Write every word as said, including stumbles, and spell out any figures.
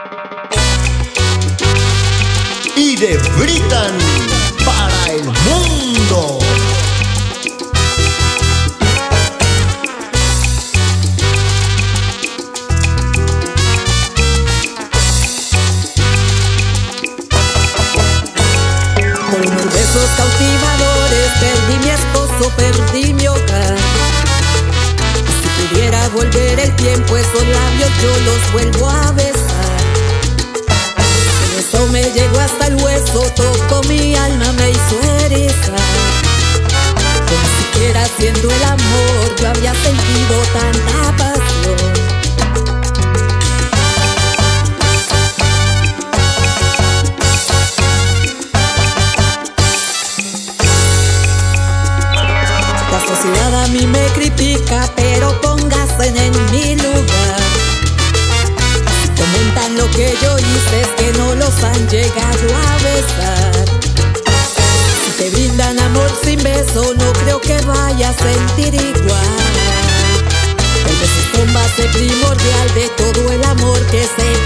Y de Britan para el mundo. Por unos besos cautivadores perdí mi esposo, perdí mi hogar. Si pudiera volver el tiempo, esos labios yo los vuelvo a besar. El beso me llegó hasta el hueso, tocó mi alma, me hizo erizar. Como siquiera haciendo el amor yo había sentido tanta pasión. La sociedad a mí me critica, pero póngase en mi lugar. Si comentan lo que yo hice, es que no los han llegado a besar. Si te brindan amor sin beso, no creo que vaya a sentir igual. El beso es base primordial de todo el amor que se